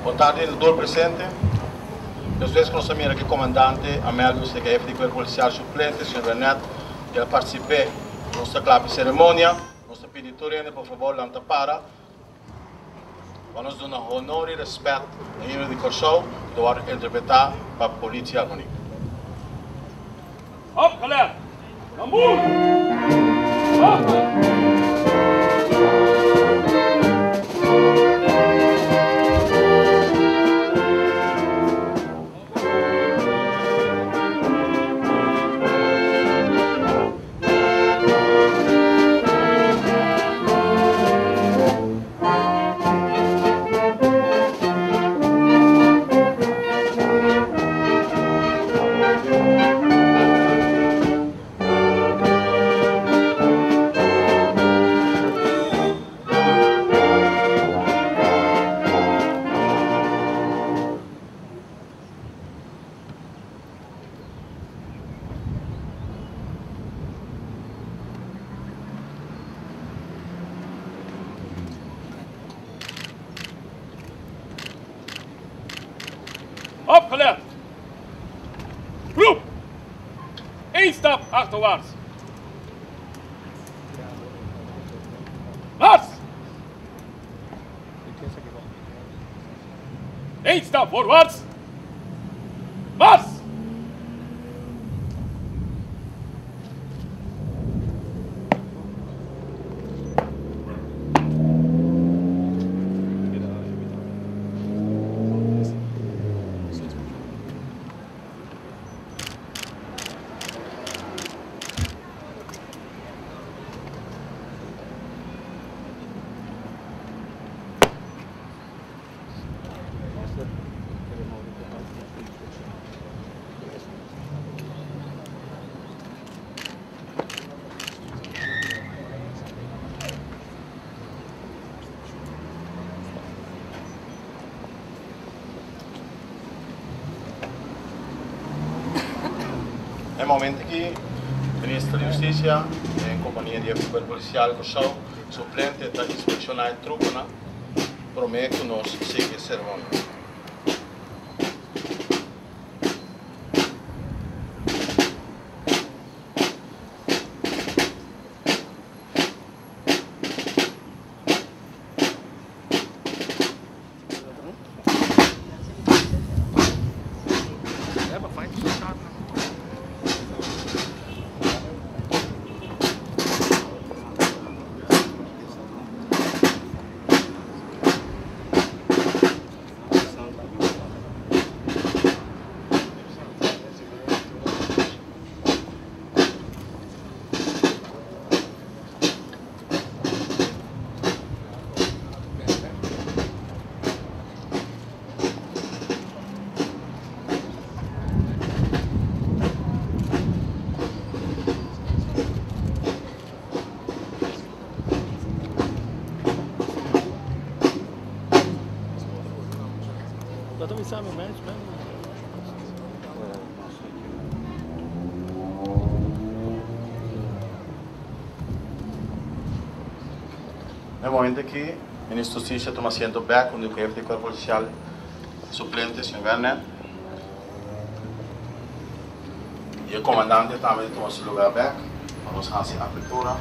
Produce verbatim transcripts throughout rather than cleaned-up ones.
Boa tarde, doutor presidente. Eu sou conhecido aqui comandante Amélio, que é de policial suplente, senhor Bernat. Eu participei da nossa clave cerimônia. Nossa peditora, por favor, lanta para. Vamos dar honor e respeito ao hino de Kosovo, que vai interpretar para a polícia harmônica. Op, galera! Namur! Op! Opgelet. Groep. Eén stap achterwaarts. Mars. Eén stap voorwaarts. Mars. É o momento que o Ministro da Justiça, em companhia do Poder Policial Kosovo, suplente da inspecionar a trupa, promete que nós seguimos a cerimônia. Dat doen we samen met management. É o momento que o Ministro da Justiça toma assento back, onde o chefe do Corpo Policial suplente, senhor Werner, e o comandante também toma seu lugar back. Vamos fazer a abertura.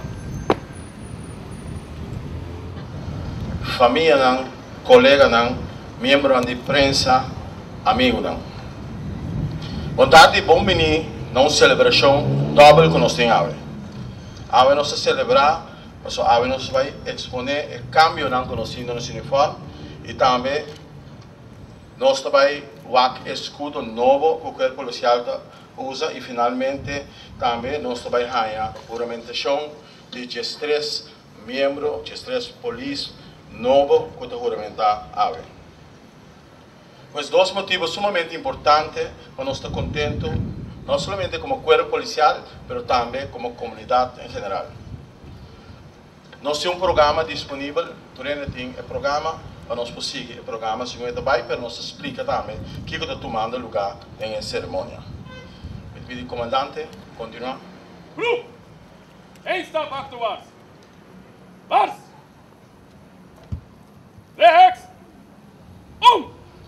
Família, não, colega, não, membro de imprensa, amigo, não. Boa tarde, bom venir numa celebração doble que nós temos. Hoje nós celebrar, mas hoje nós vai exponer o cambio que nós temos no uniforme e também nós vai o escudo novo que o Corpo Policial usa e finalmente também nós vai ganhar a juramentação de três membros, três polícias novos que estão juramentados hoje. Pues dois motivos sumamente importantes para nós estar contentos, não somente como corpo policial, mas também como comunidade em geral. Nós temos um programa disponível, durante tem o programa, para nós seguir o programa, se não é também, para nós explicar também o que está tomando lugar em cerimônia. Eu pedi comandante, continuar. Groep, één stap achterwaarts. Mars. Rechts. Om.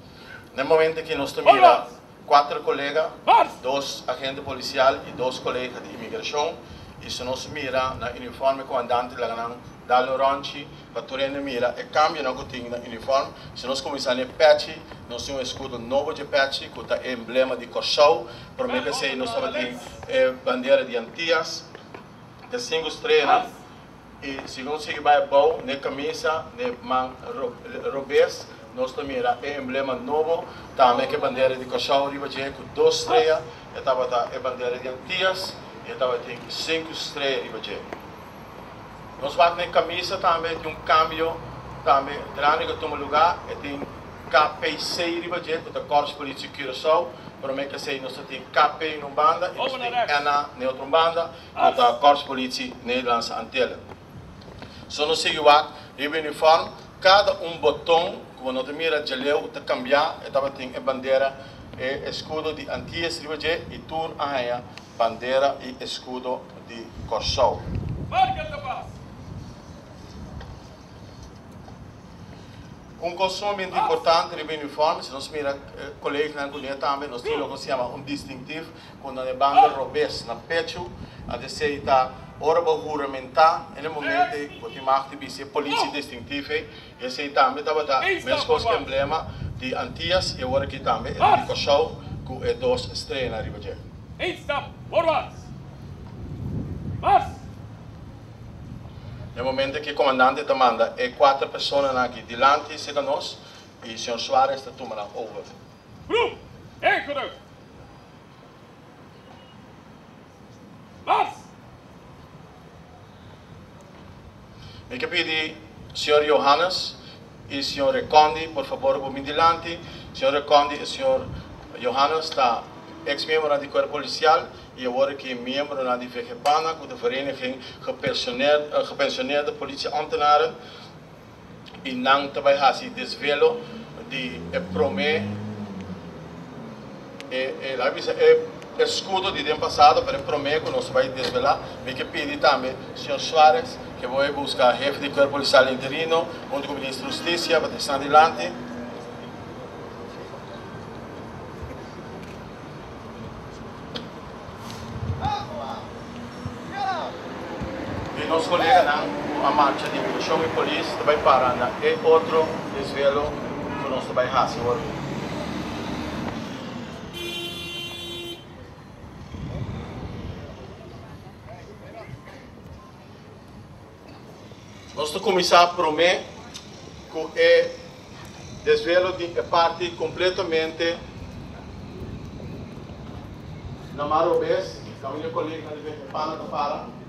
No momento que nós mira quatro colegas, dois agentes policiais e dois colegas de imigração, e se nós mira na uniforme comandante lá na Dalo Ronchi, para tornar mira e cambia na cotinha na uniforme. Se nós começarmos a patch, nós temos um escudo novo de patch, com o emblema de Corsau, para mim que sei nós temos a bandeira de Antillas, de cinco estrelas, e segundo se vai bom, na camisa, na man robês, nós temos o emblema novo, também que a bandeira de Corsau, com duas estrelas, e estava a bandeira de Antillas, e estava cinco estrelas. Nós vamos na camisa também, tem um câmbio, também, durante que toma lugar, e tem K P C, que é o Corpo Polícia Curaçao, para mim que sei, nós temos K P em uma banda, e nós temos N em outra banda, que é o Corpo Polícia Nederlandse Antillen. Só nós seguimos o uniforme, cada um botão, quando nós mira de leu, está cambiar, e tem a bandeira e escudo de Antillas, e tur a bandeira e escudo de Corsau. Um consumo muito importante do uniforme, se nós miramos colegas na Angola também, nós temos o que se chama um distintivo, quando a banda robês na pecho, a desceita orba juramentar, e no momento que o time de polícia distintivo, e esse também estava da mesma coisa que emblema de Antillas, e agora aqui também, é de Corsau, com duas estrelas na riba. Stop, forwards! March! No momento que o comandante manda, é quatro pessoas aqui diante de nós e o senhor Soares está tomando over. Group, encourage! March! Eu quero pedir o senhor Johannes e o senhor Recondi, por favor, por mim diante. O senhor Recondi e o senhor Johannes está ex-membro do Corpo Policial e agora que é membro da V G P A N A, com a Vereniging Gepensioneerde Politieambtenaren, e não também há esse desvelo de promê e escudo de ano passado para promê que nós vai desvelar. Me que pedir também o senhor Soares que vai buscar chefe do Corpo Policial interino, junto com o ministro da Justiça, para estar adiante. Nosso colega na marcha de imigração e polícia vai parar e outro desvelo que nós vai fazer agora. Nós vamos começar a prometer que o desvelo de parte completamente na Marobês, que a minha colega na V G P A N A para.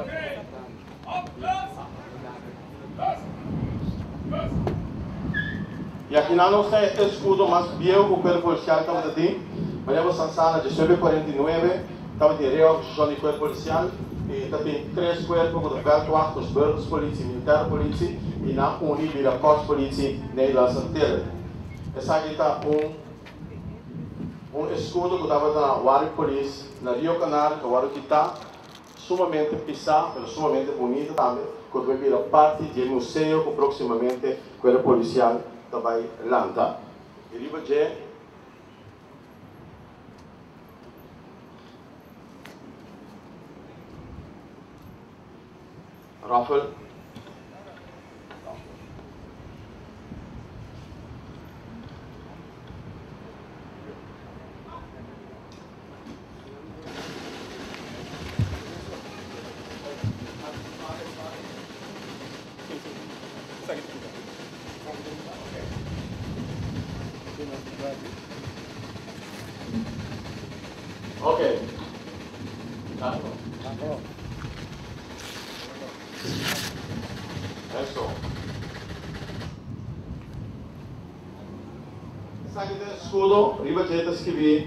E aqui não nós temos escudo mais viejo que o Corpo Policial estava aqui. Maria Sansana, de mil novecentos e quarenta e nove, estava de reorganização do Corpo Policial. E também três corpos com o Veltwacht, os Burgers Polícia, Militar Polícia, e na Unie da Corps Polícia Nederlandse Antillen. Essa aqui está um, um escudo que estava na Warwick Police, na Rio Canário, que agora está sumamente pisado, mas sumamente bonito também, quando vai vir a parte do museu que proximamente o Corpo Policial vai lançar. E riba de Rafael. Ok. Tá bom. Adesso. Sai del scudo, rivolgete a scrivere.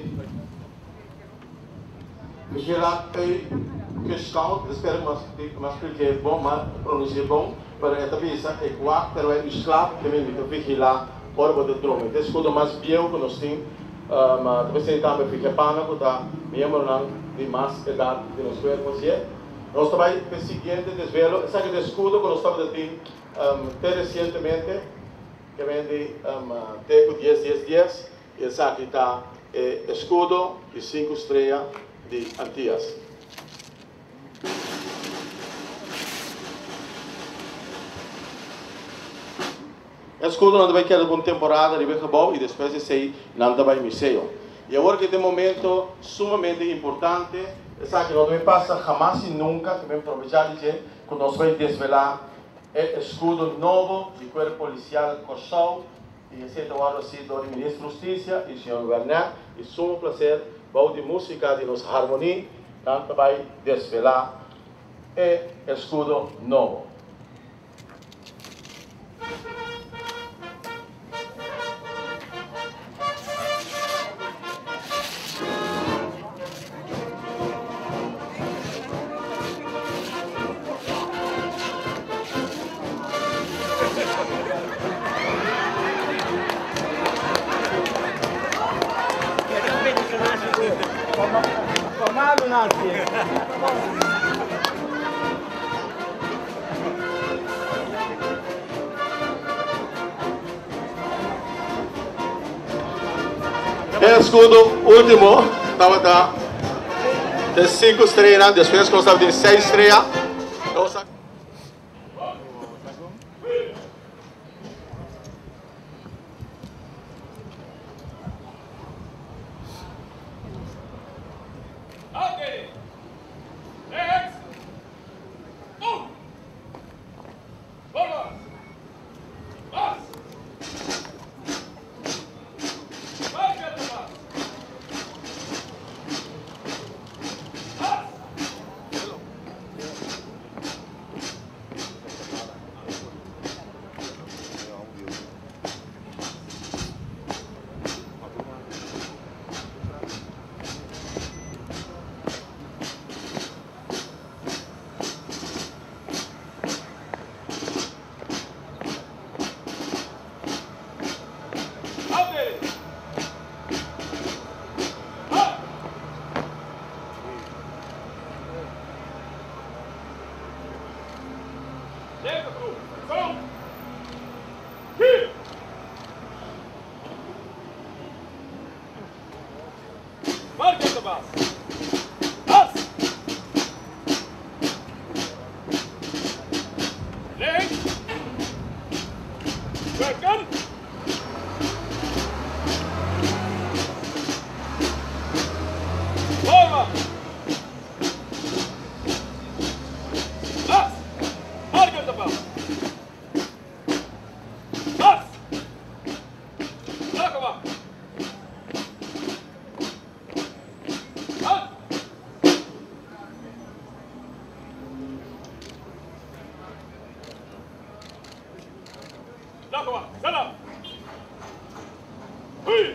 Vigilate que scout, espero que mas porque bom, mas pronunciar bom, para esta visa é qua, pero é slap que vem de vigilar orba de trome. Esse escudo mais bio que nós temos, mas também também fica pana que tá membro não de mais idade de nós ver você. Nós também perseguindo desvelo, essa que escudo que nós estamos tendo até recentemente, que vem de até dez dias, esse aqui está é escudo de cinco estrelas de Antillas. Escudo não vai quedar por temporada de Becabou e depois de sair não vai museu. E agora que tem um momento sumamente importante, essa que não vai passar jamais e nunca, que vamos aproveitar de dizer que nós vamos desvelar o escudo novo do Corpo Policial Corsol e esse agora sim do Ministro da Justiça e o senhor Governador. E sumo prazer, bom de música de nos harmonia, tanto vai desvelar o escudo novo. Tomado nasce. Escudo último, estava tá, de cinco estrelas, depois constava de seis estrelas. Okay. Next. Move. Forward. Pass. Mark at the pass. Pass. Mark at the pass. Pass. Leg. Welcome. Forward. Pass. Mark at the pass. Pass. Knock him up. Pass. Knock him up. Set up. Hey.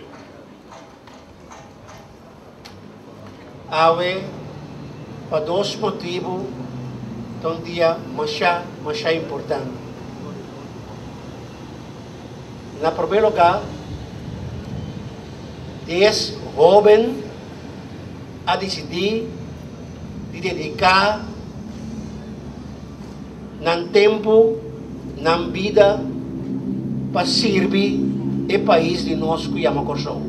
Awe, para dois motivos, um dia mais mais importante. Na primeiro lugar, dez jovens a decidir de dedicar nan tempo, nan vida para servir o país de nós que chama Corsol.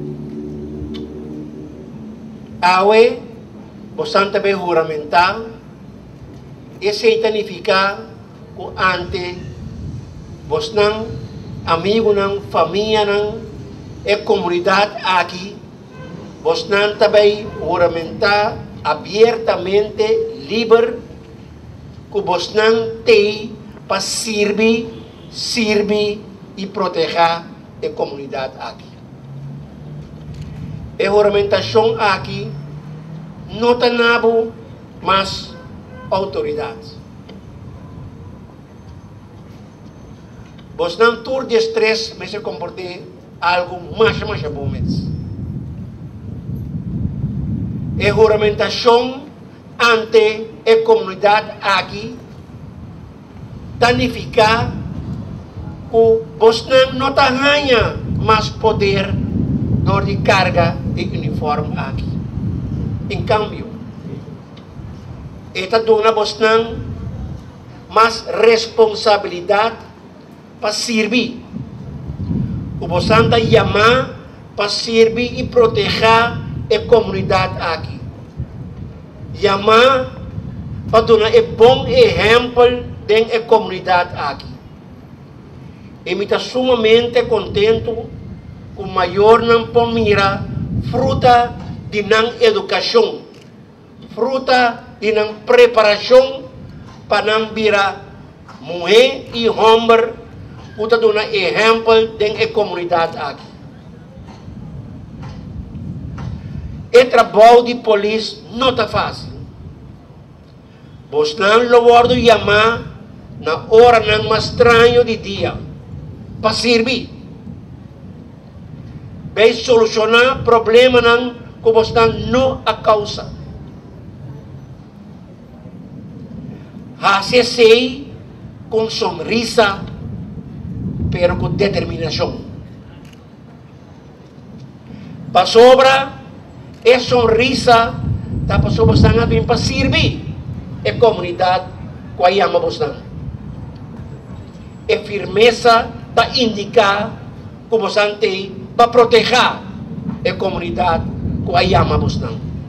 Awe, você também juramentar e certificar que ante você não, amigo não, família não, e comunidade aqui, você não também juramentar abertamente, livre, que você não tem para servir, servir e proteger a comunidade aqui. A juramentação aqui não tem nada mais autoridade. Você não tur de estresse, mas se comporte algo mais mais bom mesmo. A juramentação ante a comunidade aqui significa que você não ganha mais poder dor de carga e uniforme aqui. Em câmbio, esta dona você mais responsabilidade para servir. O você está chamar para servir e proteger a comunidade aqui. Chamar para dar um bom exemplo dentro da comunidade aqui. E me está sumamente contento com o maior não pomira fruta de não educação, fruta de não preparação para não virar mulher e homem, para dar um exemplo dentro da comunidade aqui. O trabalho de polícia não está fácil. Você não pode chamar na hora não mais estranha de dia para servir. Vai solucionar problema não que você não a causa. Hace sei com sonrisa, pero com determinação. Para sobra, é sonrisa, tá para sobra você não para servir a comunidade que a chama você. É firmeza para indicar como você tem para proteger a comunidade que a chama você.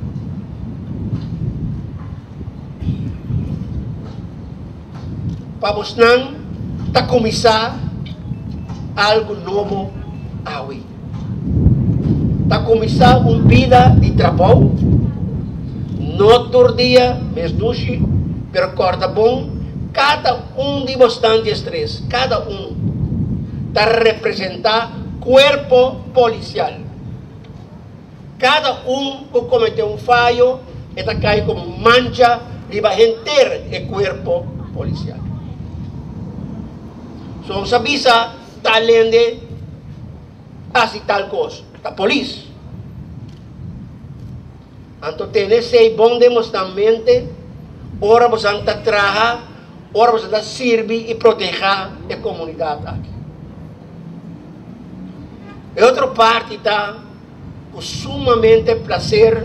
Para você tá começar algo novo aí. Tá começar uma vida de trabalho. Não todo dia, mês doce, pero corta bom. Cada um de bastante estresse, cada um está representar corpo policial. Cada um que cometeu um falho está cai como mancha e vai enter o corpo policial. Só sabisa talende assim tal coisa, a polícia. Então tem esse bom demonstramento, ora você está trabalhando, ora você está servir e proteger a comunidade aqui. E outra parte está com sumamente prazer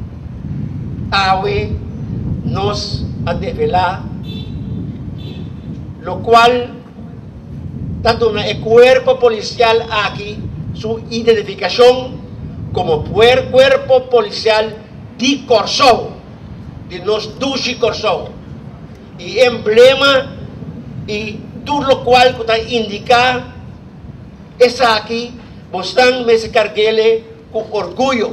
a nos a develar, lo qual está dando o corpo policial aqui sua identificação como corpo policial de Corsou, de nós doze Corsou, e emblema e tudo o qual está indicar essa aqui, você me se carregue com orgulho,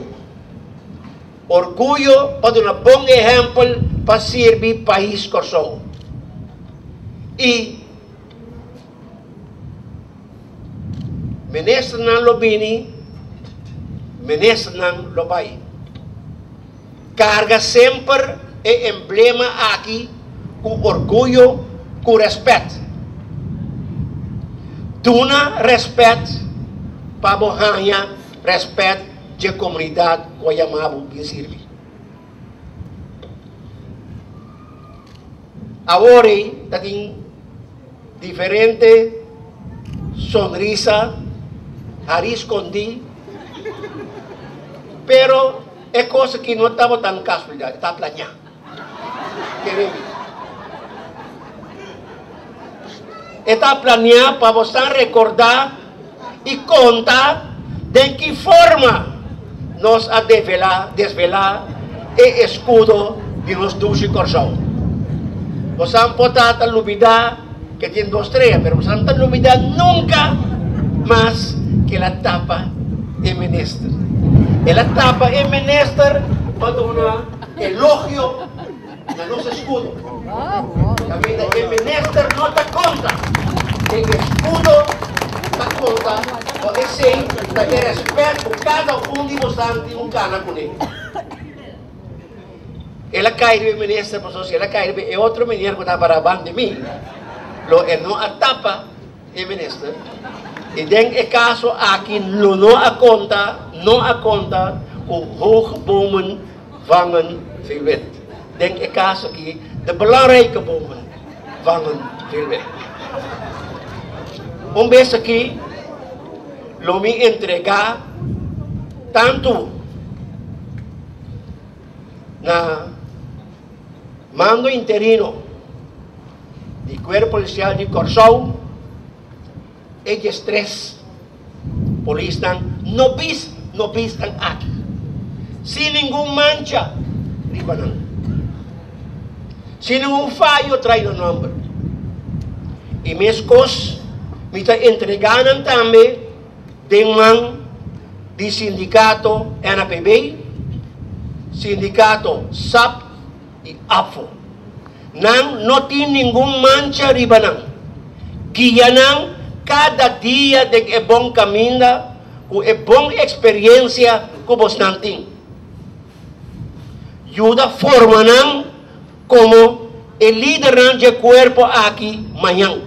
orgulho para dar um bom exemplo para servir o país Corsou. E ministro não lo bini, ministro não lo vai. Carga sempre o emblema aqui com orgulho, com respeito. Duna respeito para ganhar respeito da comunidade que chamamos de servir. Agora, tem diferente sonrisa, ari escondi, pero é coisa que não estava tão casualidade, está planeado. Está planeado para você recordar e contar de que forma nós a desvelar, desvelar o escudo de nós doze Corsou. Você não pode estar olvidar que tem duas estrelas, mas você não pode olvidar nunca mais que ela tapa o ministro. Ela tapa o ministro para dar um elogio a nosso escudo. O ministro não dá conta. O escudo dá conta. O esse dá respeito por cada um de vocês tem um cana com ele. Ela cai no ministro, ela cai no outro ministro que está para abaixo de mim. Ele não atapa o ministro. E tem o caso aqui, não a conta, não a conta, o hoogbomen vangen veel wet. Tem o caso aqui, de belangrijke bomen vangen veel wet. Um vez aqui, lo me entregar tanto na mando interino de Cuerpo Policial de Corsou, eles três polícias no bis no bistan aqui. Se nenhum mancha, ribanan. Se nenhum falho, trai no número. E mescos, me está entregando também de man de sindicato N P B, sindicato S A P e A F O. Não, não tem nenhum mancha ribanan. Guia não, cada dia de é bom caminho, com é bom experiência que você não tem. Ajuda forma não como o líder de corpo aqui amanhã.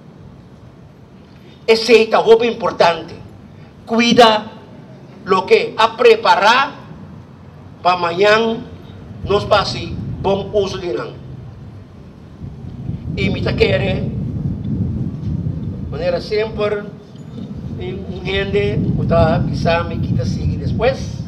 Esse é o importante. Cuida lo que a preparar para amanhã nos passe bom uso de não. E me quer maneira sempre um gente que está pisando que está seguindo depois.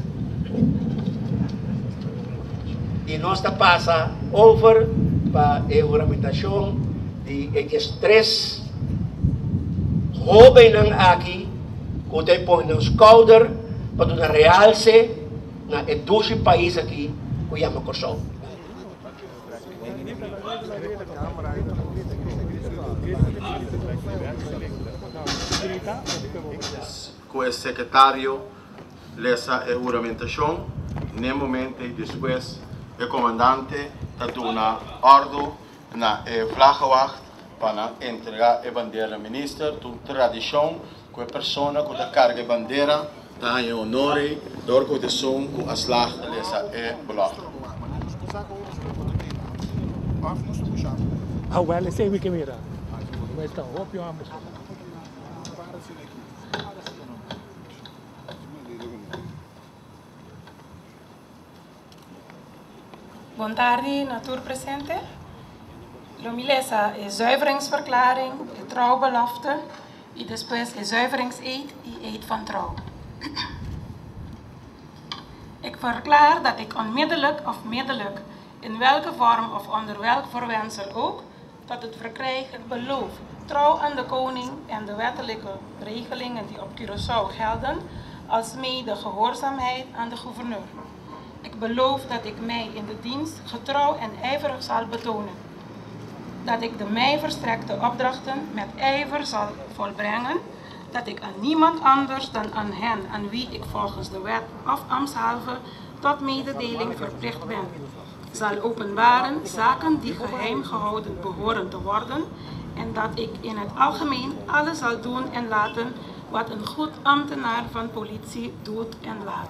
E nós está passa over para a juramentação de esses três jovens aqui que tem põe nos couders para dar realce na doze país aqui que chama Kosovo. Com o secretário dessa juramentação, no momento depois o comandante está dando ordem na vlaggewacht para entregar a bandeira ao ministro, uma tradição que a pessoa que carrega a bandeira está em honor da organização com a slag dessa belofte. Ah, well, sei we can mira. Mas então, vou pior uma pessoa. Boa tarde, natuur presente. Lomilesa is zuiveringsverklaring, de trouwbelofte, en después is zuiveringseed en eed van trouw. Ik verklaar dat ik onmiddellijk of middelijk, in welke vorm of onder welk voorwendsel ook, tot het verkrijgen beloof trouw aan de koning en de wettelijke regelingen die op Curaçao gelden, alsmede gehoorzaamheid aan de gouverneur. Ik beloof dat ik mij in de dienst getrouw en ijverig zal betonen. Dat ik de mij verstrekte opdrachten met ijver zal volbrengen. Dat ik aan niemand anders dan aan hen aan wie ik volgens de wet of ambtshalve tot mededeling verplicht ben, zal openbaren zaken die geheim gehouden behoren te worden. En dat ik in het algemeen alles zal doen en laten wat een goed ambtenaar van politie doet en laat.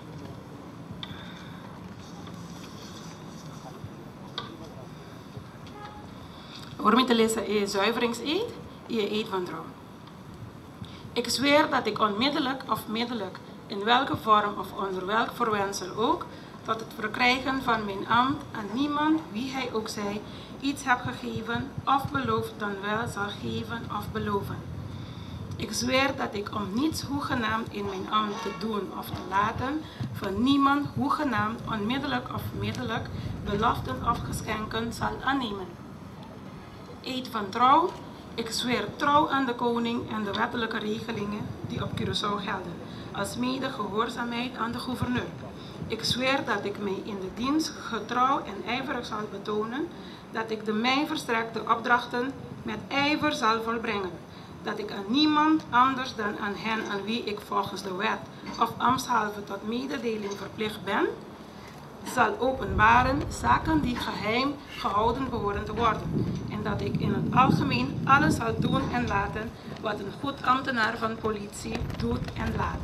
Hoor me te lezen in zuiveringseed, je eed van trouw. Ik zweer dat ik onmiddellijk of middelijk, in welke vorm of onder welk voorwendsel ook, tot het verkrijgen van mijn ambt aan niemand, wie hij ook zij, iets heb gegeven of beloofd dan wel zal geven of beloven. Ik zweer dat ik om niets hoegenaamd in mijn ambt te doen of te laten, van niemand hoegenaamd onmiddellijk of middelijk beloften of geschenken zal aannemen. Eed van trouw. Ik zweer trouw aan de koning en de wettelijke regelingen die op Curaçao gelden, alsmede gehoorzaamheid aan de gouverneur. Ik zweer dat ik mij in de dienst getrouw en ijverig zal betonen, dat ik de mij verstrekte opdrachten met ijver zal volbrengen, dat ik aan niemand anders dan aan hen aan wie ik volgens de wet of ambtshalve tot mededeling verplicht ben, zal openbaren zaken die geheim gehouden behoren te worden. En dat ik in het algemeen alles zal doen en laten wat een goed ambtenaar van politie doet en laat.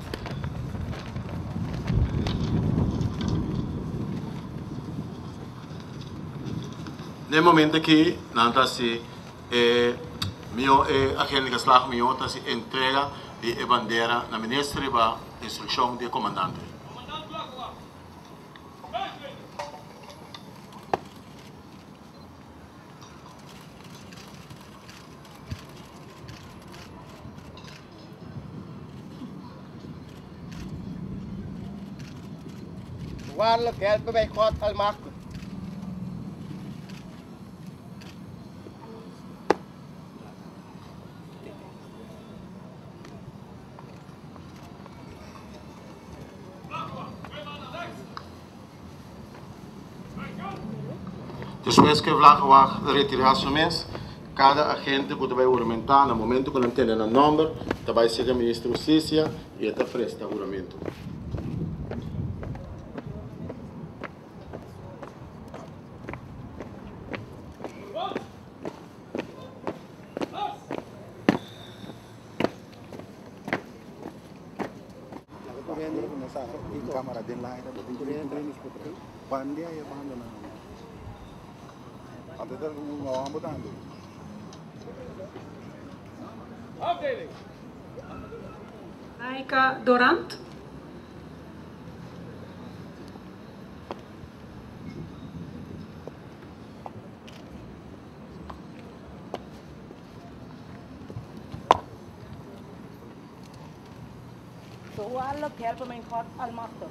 Nel momento que nantasi eh, mio eh, agente de slag mio tasi entrega e bandeira na ministra ba instrução de comandante. Waarlijk helpen wij God almachtig. Después que vlagwag retiração mês, cada agente pode vai juramentar no momento que não tem o nome, vai ser o ministro da Justiça e está presta juramento. Kamera din lain ada di pandai ya pandai na ada dah ngawang betul tu Afdeling. Laika Dorant. So alle helpen mijn God almachtig.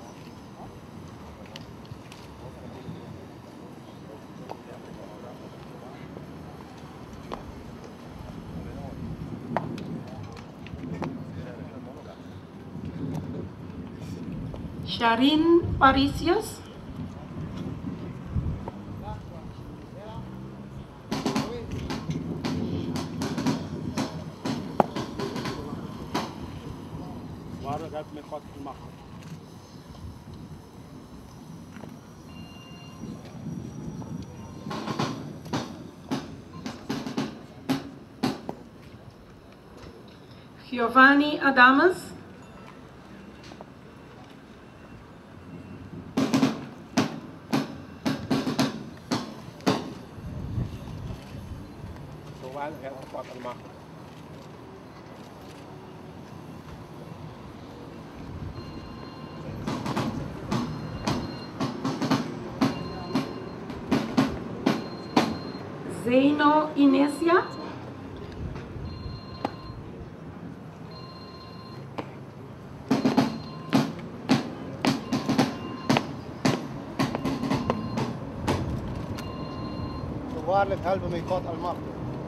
Sharin Parisius. Waarlijk heb met God gemacht. Giovanni Adamas. Zowel helpt God almachtig. Zeno Inesia. Zo waarlijk helpen mij God almachtig.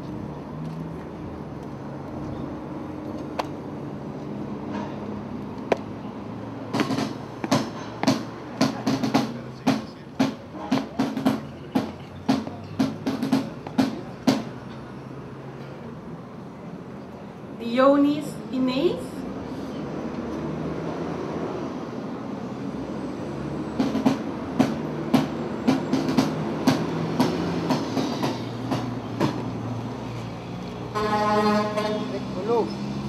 Dionis Inês. Ik geloof.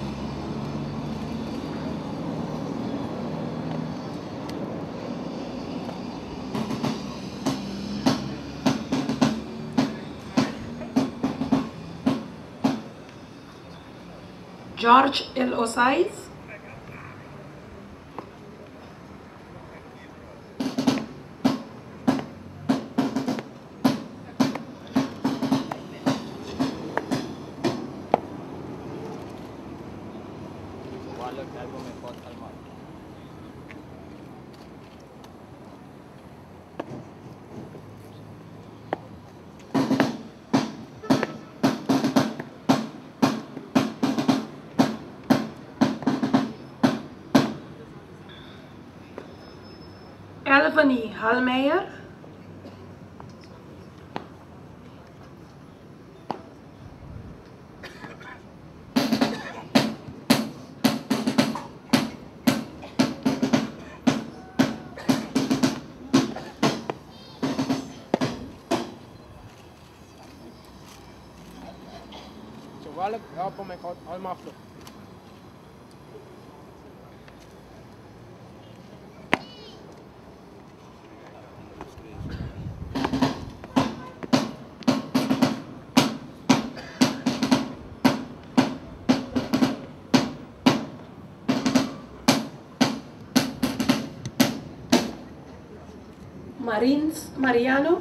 George El Osais. Waarlijk hebben met God gemacht. Elvanie Halmeijer. Zo waarlijk helpen mij God almachtig. Marins Mariano.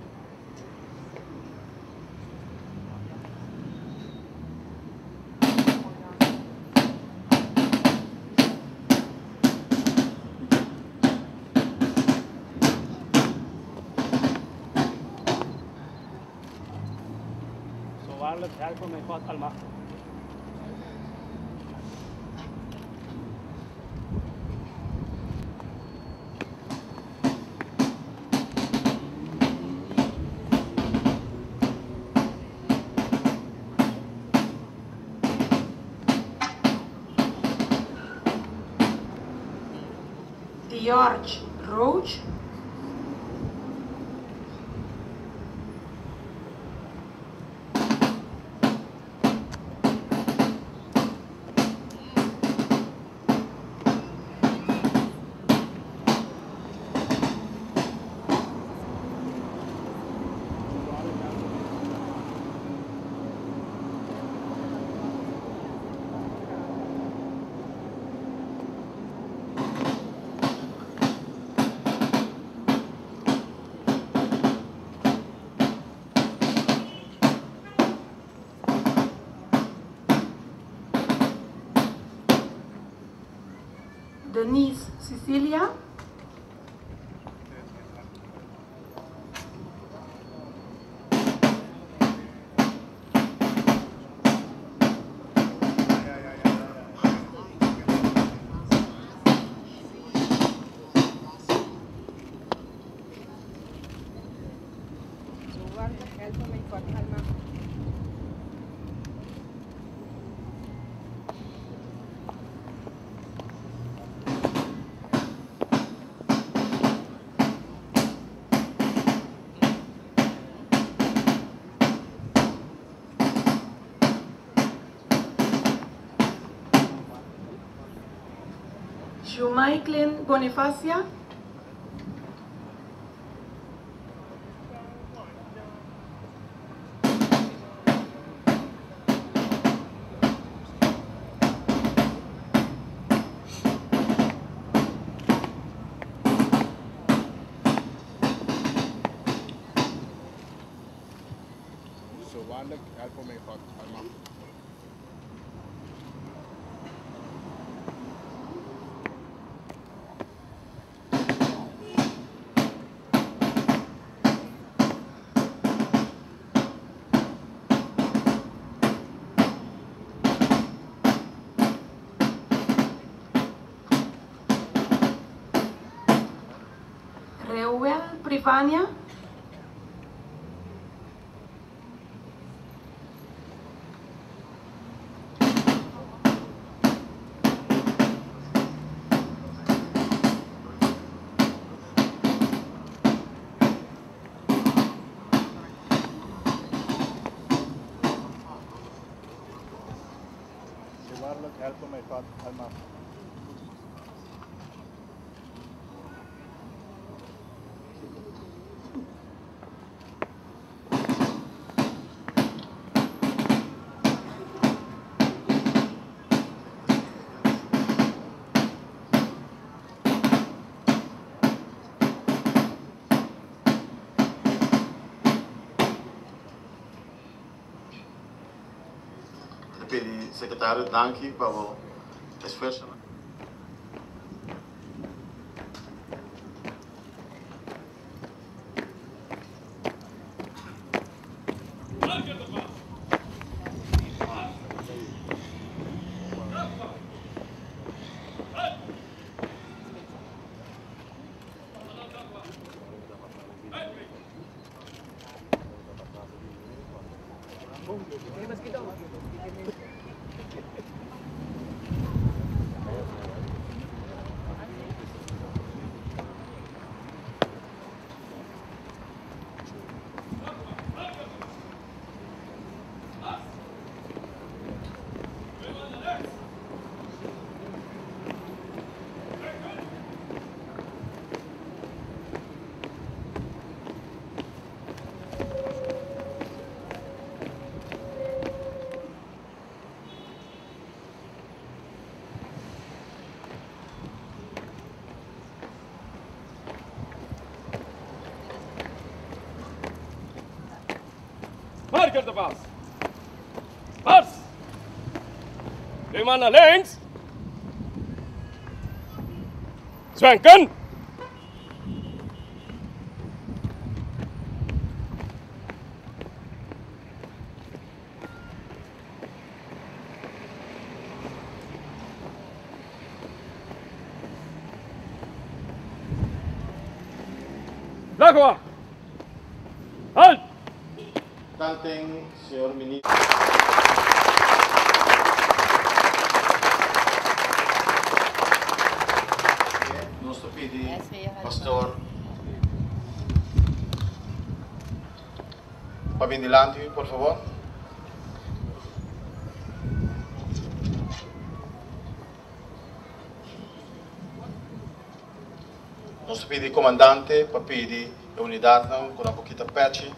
Zo waarlijk helpen met God almachtig. George Roach. Denise Cecilia. Waarlijk helpen mij God almachtig. Shumaiklin Bonifacia. Zo waarlijk helpen mij God almachtig. Reuel Privania. Zo waarlijk helpen mij God almachtig. Pedi secretário Danke para o esforço. Marker de Bas. Mars. Twee man naar links. Zwenken. Lagua. Halt. Tanten, senhor ministro. Nostro pedi pastor para vir delante, por favor. Nós pedi comandante para pedir a unidade com uma pouquinho de patch.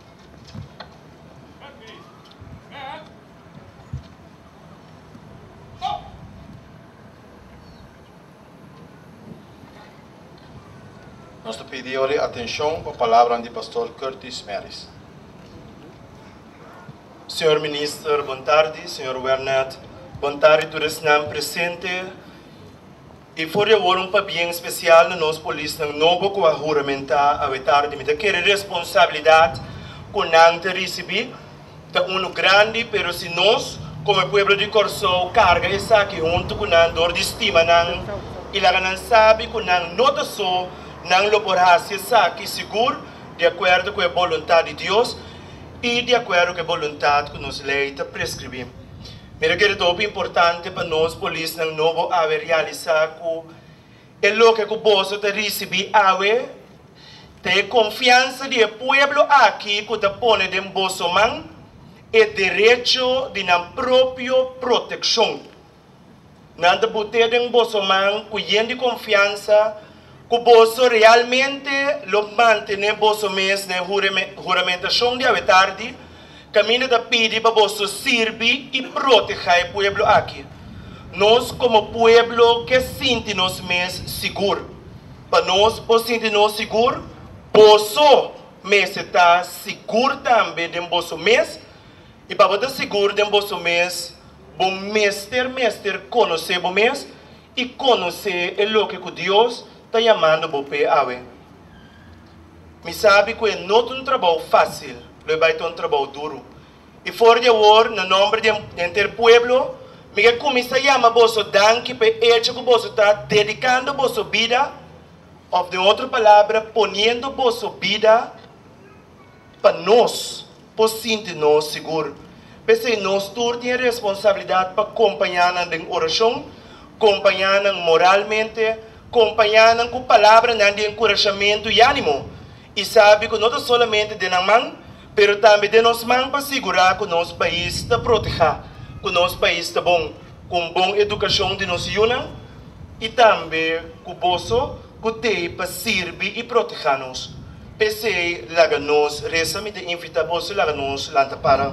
Nós pedimos atenção para a palavra do pastor Curtis Meris. Senhor Ministro, boa tarde. Senhor Werner, boa tarde. Todos estão presentes. E for agora um papel especial na nossa polícia, não vou com a juramentar a tarde, mas que responsabilidade que não te recebi, é um grande, pero se nós, como povo de Corso, carga essa aqui junto com a dor de estima, não, e lá não sabe que não nota só, não lo por essa aqui seguro, de acordo com a vontade de Deus e de acordo com a vontade que nos lei está prescrevendo. Mas que é muito importante para nós, polícia, não vou haver realizar que é o que o bolso te recebi ave, tem confiança de povo aqui que te põe de bolso man, é direito de na própria proteção. Não te botar de bolso man, que de confiança, que o bolso realmente lo mantém bolso mês na juramentação de ave tarde, caminho da pedir para você servir e proteger o povo aqui. Nós, como povo que sente-nos mais seguro, para nós, para sentir-nos seguro, você mês está seguro também de você mês, e para estar seguro de você mês, bom mestre, mestre, conhecer o mês, e conhecer o que Deus está chamando você a ver. Me sabe que não é um trabalho fácil. Vai ter um trabalho duro. E fora de agora, no nome de entre pueblo, me começa a chamar você danke para hecho que você está dedicando vossa vida, ou de outra palavra, ponendo vossa vida para nós, para sentir-nos seguros. Porque nós todos temos responsabilidade para acompanhar na oração, acompanhar moralmente, acompanhar com palavras de encorajamento e ânimo. E sabe que não é somente de na mão, mas também de nossa mão para segurar que o nosso país está protegido, que o nosso país está bom, com boa educação de nossa união, e também que o bolso que tem para servir e proteger-nos. Pensei, lá nós, reza-me de invitar bolso, lá nós, lá para.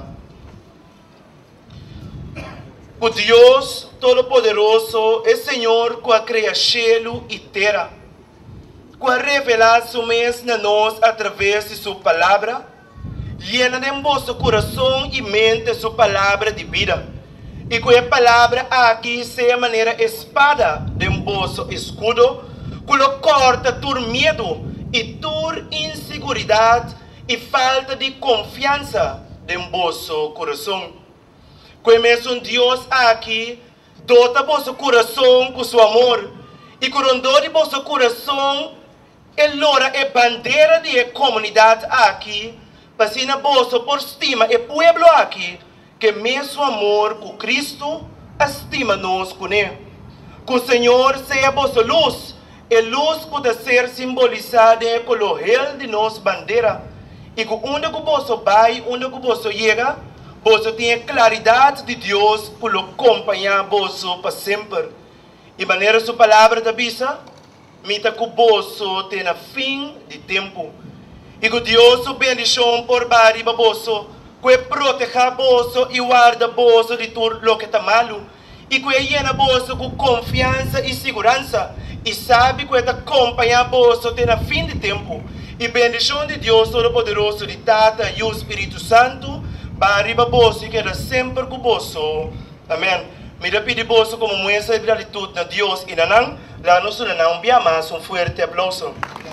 Que Deus Todo-Poderoso é Senhor que a cria céu e terra, que a revelar seu mês na nós através de sua palavra, llena de vosso coração e mente sua palavra de vida. E que a palavra aqui seja maneira espada de vosso escudo, que lo corta tur medo e tur inseguridade e falta de confiança de vosso coração. Que mesmo Deus aqui dota vosso coração com seu amor, e que o de vosso coração é lora é bandeira de comunidade aqui, para ser na bolsa por estima e pueblo aqui, que mesmo amor com Cristo, estima nos com ele. Que o Senhor seja vossa luz, e luz que deve ser simbolizada com o réu de nossa bandeira, e que onde que você vai, onde que você chega, você tem claridade de Deus para acompanhar você para sempre. E maneira sua palavra da bisa, mita que você tem fim de tempo. E que Deus bendição por bari para você, que proteja você e guarda você de tudo o que está malo. E que llena você com confiança e segurança. E sabe que está acompanhar você tem fim de tempo. E bendição de Deus Todo-Poderoso, de Tata e o Espírito Santo, bari para você que era sempre com você. Amém. Me pedi você como muestra de gratitude a Deus e na nan, lá nos unamos bem mais um forte aplauso.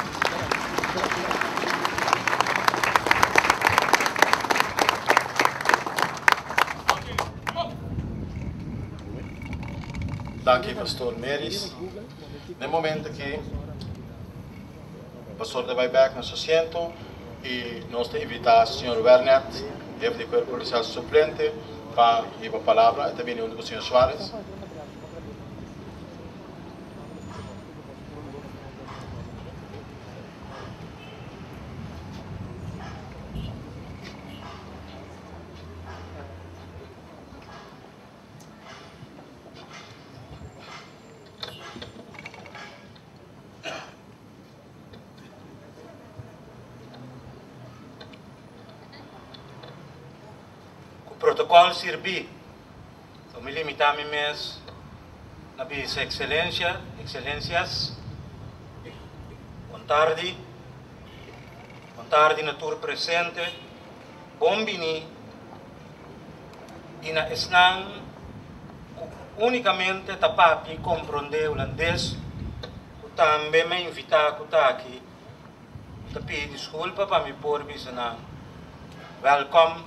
Daqui, pastor Meris. No momento que o pastor vai back no seu assento e nós te invitar o senhor Werner, chefe de corpo policial suplente, para ir a palavra, e também o senhor Soares. protocolo servi. Eu me limitar me mes na bis excelência, excelências. Boa tarde. Boa tarde na tour presente. Bom bini. E na esnang unicamente tapapi compreender holandês. Também me invitar a aqui. Tapi desculpa para me pôr bisana. Welkom.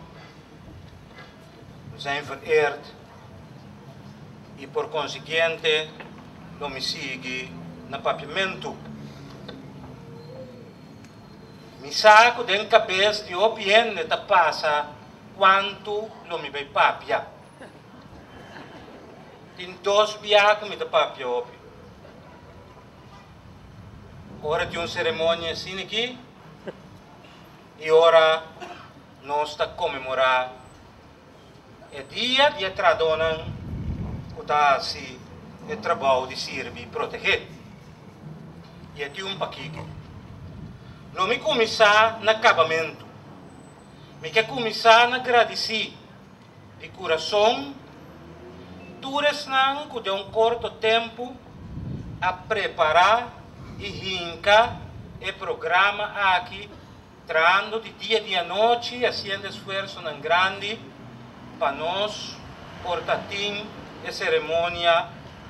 We zijn vereerd. E por conseguinte, lo me sigue na papiamento. Mi saco den cabeça de opiende ta passa quanto lo me vai papia. Tem dois biacos me ta papia opi. Ora de uma cerimônia assim aqui. E ora nós está comemorar o dia de tradonan o da se o trabalho de servir proteger. E é de um paquique. Não me começar no acabamento. Me quer começar na agradecer de coração. Todos não que de um curto tempo a preparar e rinca o programa aqui, trando de dia e noite, fazendo esforço tão grande para nós portatim a cerimônia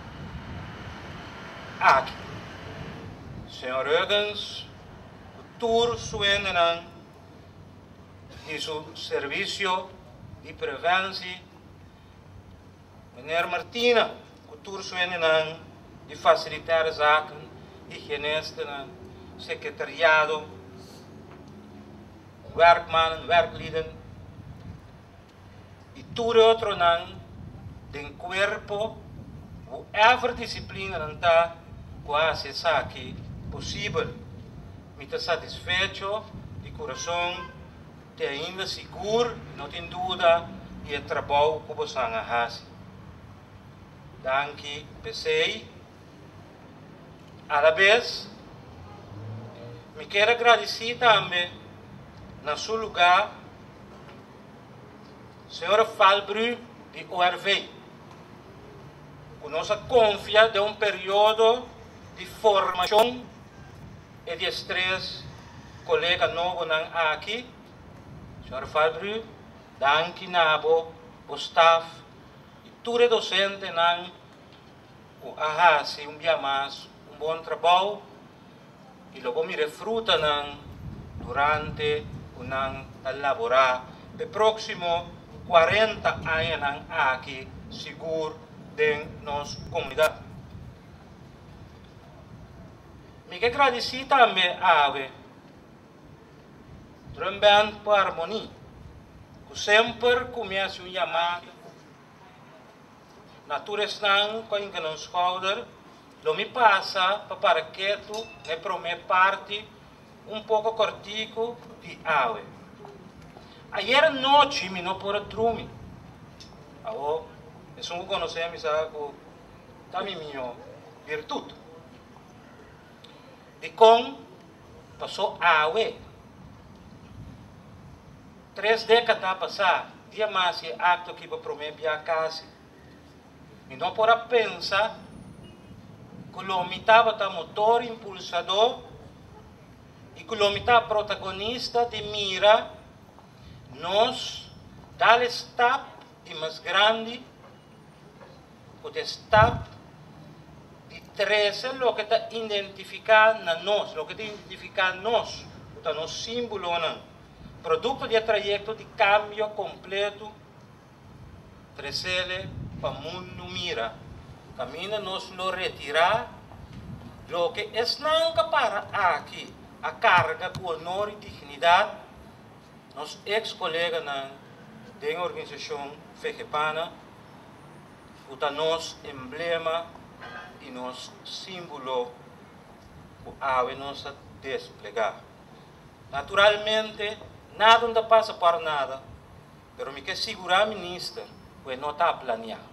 aqui. Senhor Huggins, o tour suena e seu serviço de prevenção. Meneer Martina, o tour suena de facilitar as zaken. Hygiënisten, secretariado, werkmannen, werklieden. E tudo outro não, den corpo, whatever disciplina não está, quase aqui possível. Me está satisfeito, de coração, te ainda seguro, não tem dúvida, e o trabalho que você faz. Danke, pensei. A la vez, me quero agradecer também, na seu lugar, senhora Falbru, de O R V, que nos confia de um período de formação e de estresse, colega novo aqui. Senhora Falbru, danke nabo, o staff, e tudo docente não, o ahasi um dia mais, um bom trabalho e logo me refruta durante o nang laborar o próximo quarenta anos aqui seguro em nossa comunidade. Me quero agradecer também a ave também por harmonia que sempre começa um chamado natureza não com a nossa escola. Lo me passa para que tu ne prome parte um pouco cortico de ave. Ayer noite me não por dormir. Aho, isso não conhecemos algo também minha virtude. De com passou ave. Três décadas passar, dia mais é acto que para prome via casa. Me não por pensar que o mitava motor impulsador e que o mitava protagonista de mira, nós dá o step e mais grande, o step de treze, o que está identificado na nós, o que está identificado nós, o que nos símbolo, produto de trajeto de cambio completo, treze para o mundo mira. Camina nos lo retirar, lo que es nunca para aquí, a carga com honor e dignidade, nos ex-colegas da organização Fejepana, o da nosso emblema e nosso símbolo, o ave nos desplegar. Naturalmente, nada não passa para nada, mas me quer segurar, ministro, que não está planeado.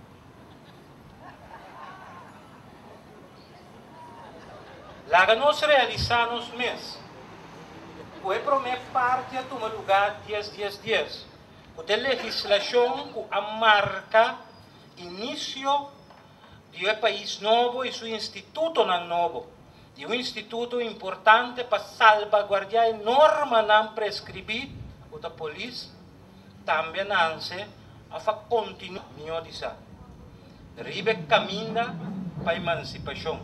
Lá nós realizamos mês. O primeira parte a tomar lugar dez, dez, dez. de legislação que marca início de um país novo e seu instituto não novo. De um instituto importante para salvaguardar a norma não prescrever da polícia, também anse a continuar melhor disso. Ribe caminha para a emancipação.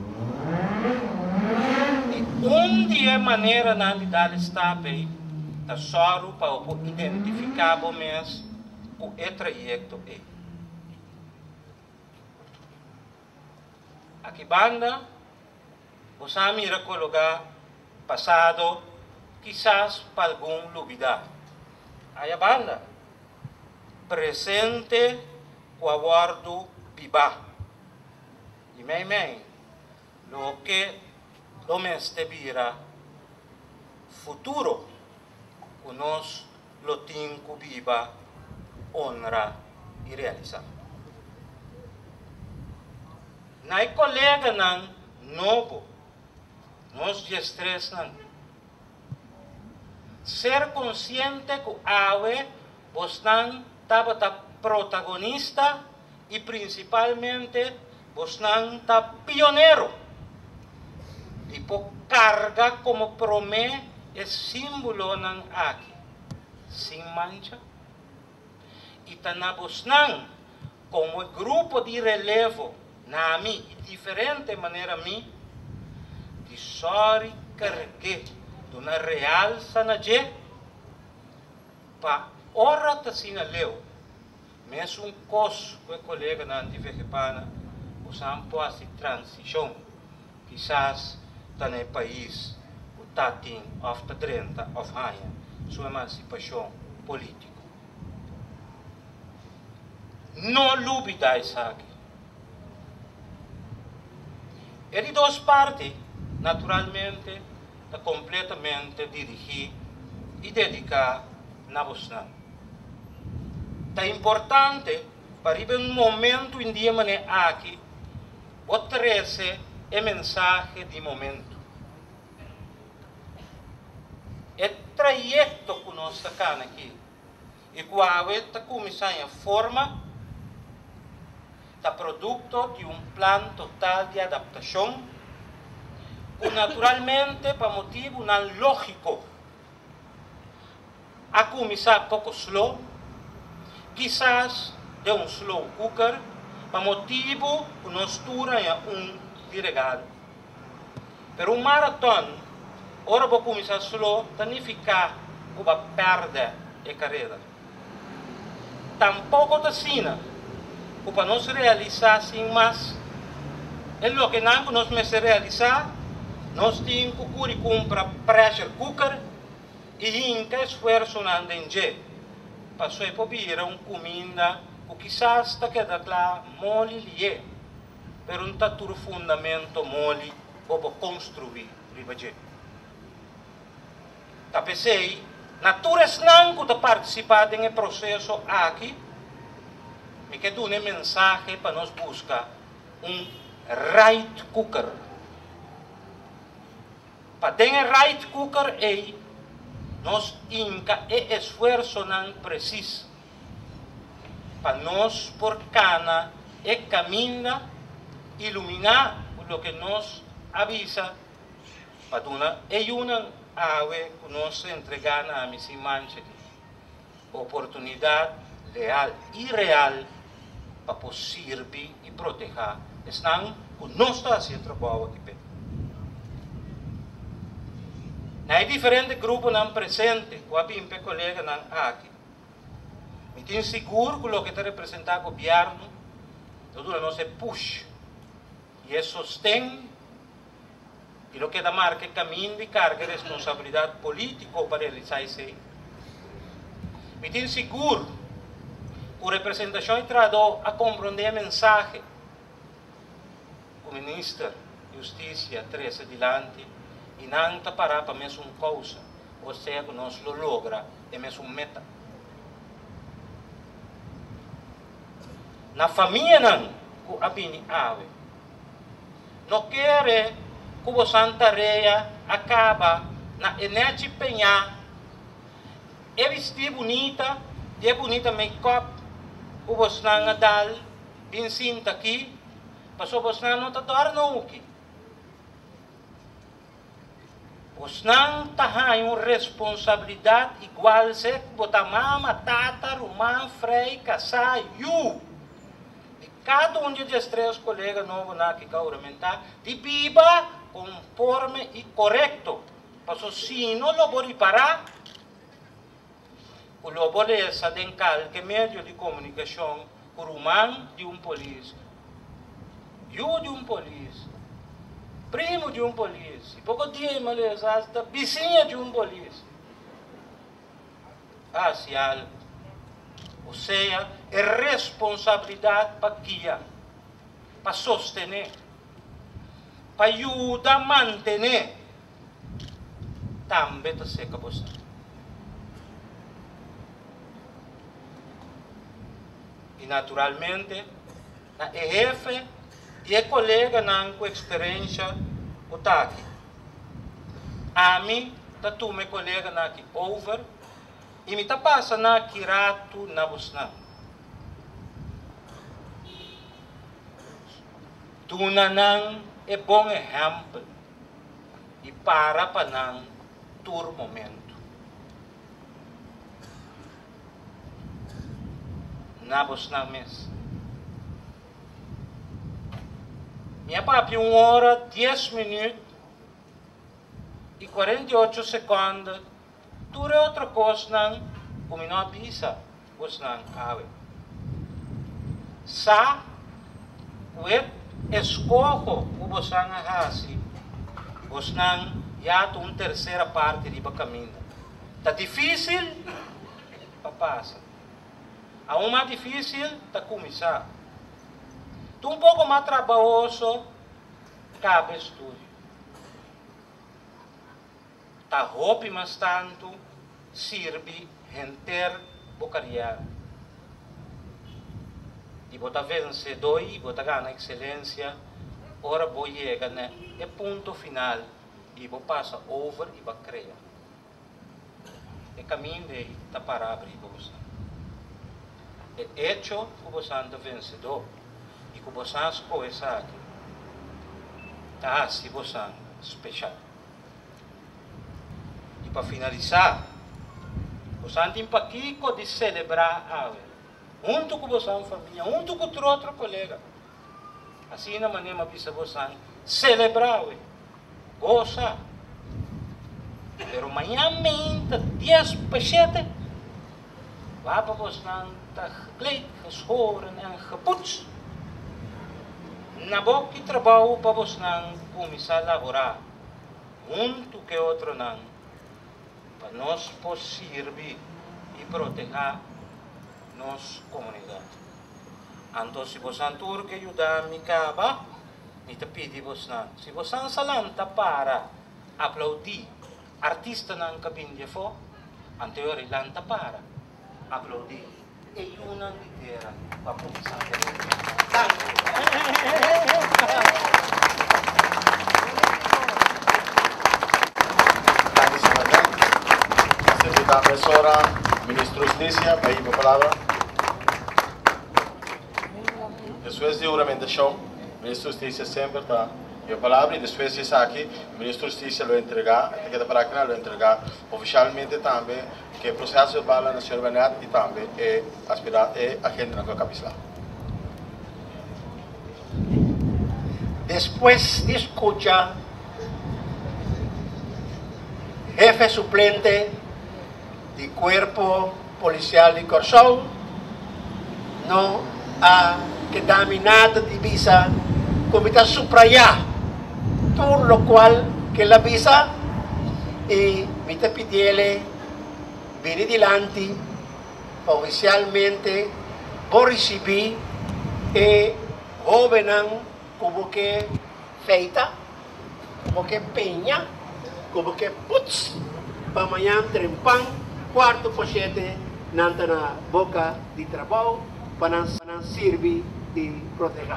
E um dia maneira não de dar estape da soro para identificar o mês o trajeto é. Aqui banda, você mira com o lugar passado, quizás para algum lugar. Aí a banda, presente com o aguardo viva. E mei mei, lo que lo meste vira futuro, o nós lo tinco viva, honra e realizar. Nai colega nan novo, nós de estresse nan. Ser consciente que awe vos nan tava ta protagonista e principalmente vos nan ta pioneiro. E por carga como promé é símbolo nan aqui, sem mancha. E ta na vos nan como grupo de relevo na mi, de diferente maneira mi, de sorry carregue de uma realça na je, para ora ta sina leu, mesmo um cos que o colega na antivegepana, usam pode se transição, quizás ta no país, o tatin of ta drenta of hanha, sua emancipação política. Não dúvida isso aqui. E de duas partes, naturalmente, está completamente dirigir e dedicar na Bosna. É importante para ir um momento em dia mané aqui, oferecer a mensagem de momento. É trajeto que nós estamos aqui, e qual está começando a forma da produto de um plano total de adaptação, que naturalmente, para motivo não lógico, a começar pouco slow, quizás de um slow cooker, para motivo que nós turamos um diregado. Pero um maratón, ora vou começar slow, significa que vai perder a carreira. Tampouco da sina, para nós realizar assim mais, é o que não nós me realizar, nós temos que comprar pressure cooker e inca esforço não tem para só poder uma comida que quizás está quedando lá mole lié, mas não está tudo fundamento mole para construir ribaje. Tá pensei, naturas não que está participando no processo aqui, me quer dar uma mensagem para nós buscar um right cooker. Para ter um right cooker, é, nós inca e esforço não preciso. Para nós, por cana, e caminha, iluminar o que nos avisa, para dar e uma água que nós entregar na missão mancha. Oportunidade leal e real para servir e proteger. Estão que nós está fazendo trabalho aqui. Há diferentes grupos não presentes, com a pimpe colega não aqui. Me tenho seguro que o que está representando o governo, tudo não se puxa e é sostém e o que dá marca caminho de carga de responsabilidade política para realizar isso. Me tenho seguro que a representação traduz a compreender a mensagem que o ministro da Justiça traz adiante e não está parar para a mesma coisa, ou seja, que nós lo logra a mesma meta. Na família não, que a bini ave, não quer que o Santa Reia acaba na energia penhar, é vestir bonita, dia bonita make-up, ubos na nga dal, binsin taki, pasobos na no tatar no uki. Os nang taha yung responsabilidad igual se bota mama, tata, rumã, frei, casai, you. De cada um de três colegas novo na que cauramentar, de biba conforme e correto. Paso sino lobo para o lobo essa dencal que meio de comunicação por humano de um polícia, you de um polícia, primo de um polícia, pouco dia maleza hasta vizinha de um polícia. Assim algo, ou seja, é responsabilidade para guiar, para sostener, para ajudar a manter, também está seca você. E naturalmente, a jefe e a colega não com experiência o tá aqui. A mim, tá tu meu colega na aqui over e me tá passa na aqui rato na busna. Tu não é bom exemplo e para para não tur momento. Na busna mes. Minha papi uma hora, dez minutos e quarenta e oito segundos. Tudo outra coisa não, como não avisa, você não cabe. Sa, o escojo o você não faz, você não já tem uma terceira parte de caminho. Tá difícil, passa. A uma difícil, tá começar. Um pouco mais trabalhoso, cabe estúdio. Tá roupa mais tanto, serve, renter, bocaria. E botar vencedor, e botar ganhar excelência, ora vou chegar, né? É ponto final. E vou passar over e vou criar. É caminho de tá parar abrir você. É hecho que você anda vencedor. E que você escolhe aqui. Tá, se você especial. E para finalizar, você tem para aqui de celebrar a junto com você família, junto com outro outro colega. Assim na maneira que você celebrar, goza. Pero amanhã mente dez pesete, vai para você tá gleit, geschoren en gepoetst. Na boca que trabalho para você não começar a laborar, junto que outro não, para nós servir e proteger nossa comunidade. Então, se você não tem que ajudar me caba, me te pedi você não. Se você não salanta para aplaudir artista não cabine de fo, anterior lanta para aplaudir e uma inteira para começar a Secretária Professora, Ministro da Justiça, para ir para a palavra. Depois de juramentação, o Ministro da Justiça sempre está a palavra e depois de aqui, o Ministro da Justiça lo entregar, que é para aqui, lo entregar oficialmente também, que o processo de bala na senhora Bernat e também é aspirado, é agenda na capital. Después de escuchar, jefe suplente del Cuerpo Policial de Corzón, no ha quedado nada de visa, como está subrayado, todo lo cual que la visa, y me te pidiele venir adelante oficialmente por recibir e jovenan como que feita, como que peña, como que putz, para amanhã trempang, quarto pochete, nanta na boca de trabalho, para não servir de proteger.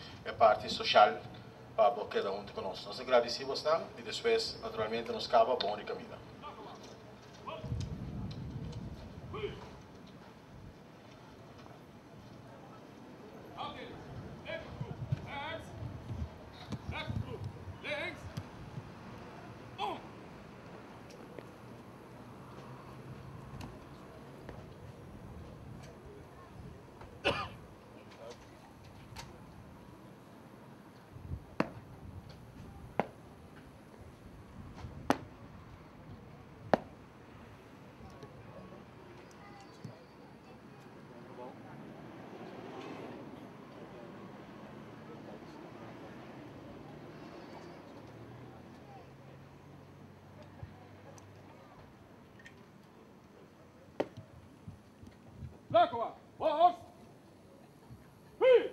e parte social para cada um de nós. Nós agradecemos bastante e depois, naturalmente, nos acaba bom de caminho. Lakoa, Boss! Hey!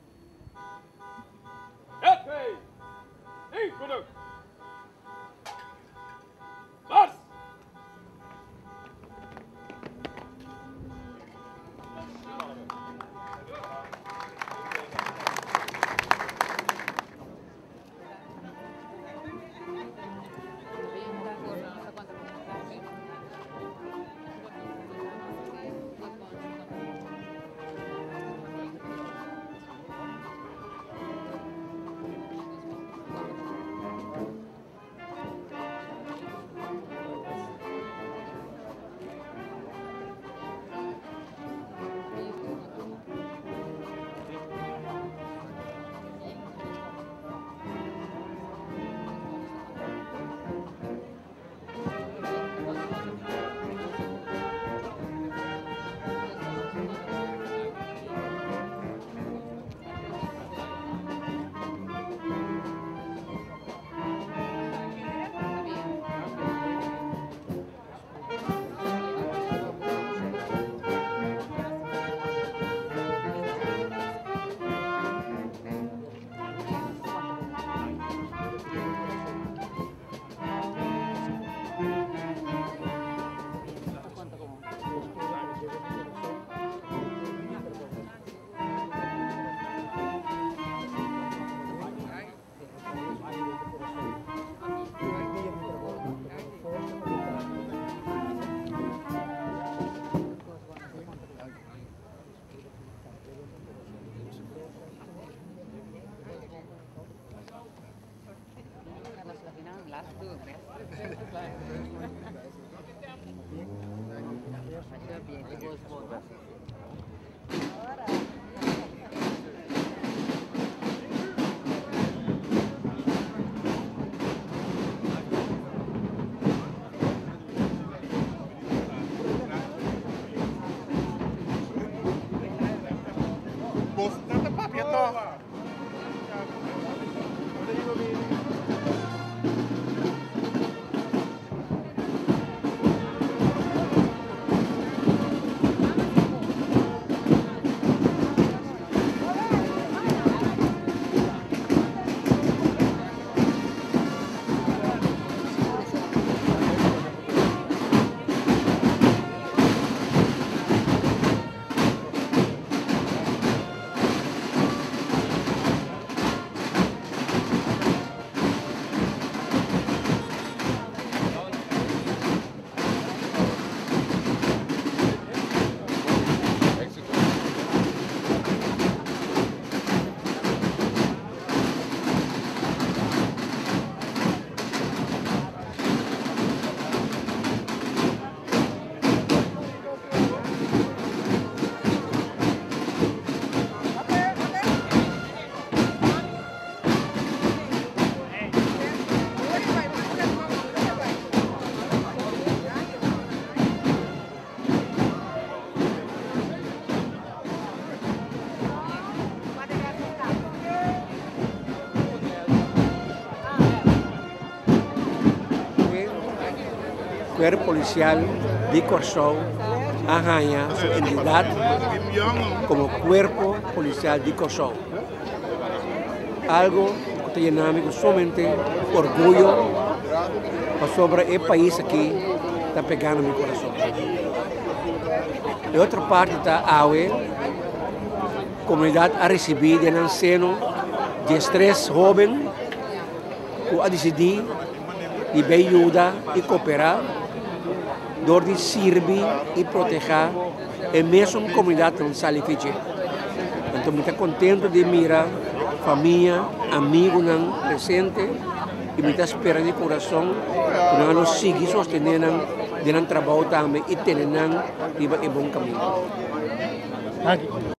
Hey! Inkomen! Mars! Cuerpo Policial de Corsou arranha su entidad como Cuerpo Policial de Corsou. Algo que llenamos somente orgullo sobre el país aquí, está pegando mi corazón. De otra parte está A U E, comunidad a recibir en el seno de três jovens que a decidir de bem ajudar e cooperar, door de servir e proteger a mesma comunidade em Salifiche. Então, muito contente de mirar família, amigos presente e muito espera de coração que nós seguir sustentando de trabalho também e tendo um bom caminho.